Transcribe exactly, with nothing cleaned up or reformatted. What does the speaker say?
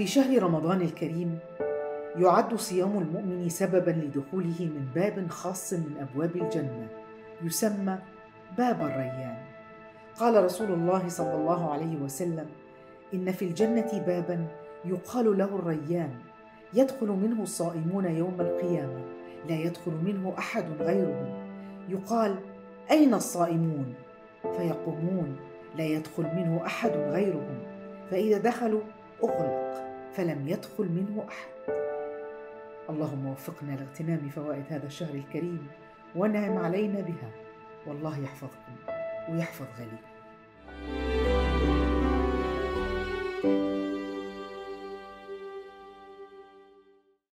شهر رمضان الكريم يعد صيام المؤمن سببا لدخوله من باب خاص من أبواب الجنة يسمى باب الريان. قال رسول الله صلى الله عليه وسلم: إن في الجنة بابا يقال له الريان، يدخل منه الصائمون يوم القيامة، لا يدخل منه أحد غيرهم. يقال: أين الصائمون؟ فيقومون: لا يدخل منه أحد غيرهم. فإذا دخلوا أغلق فلم يدخل منه أحد. اللهم وفقنا لاغتنام فوائد هذا الشهر الكريم وانعم علينا بها، والله يحفظكم ويحفظ غاليكم.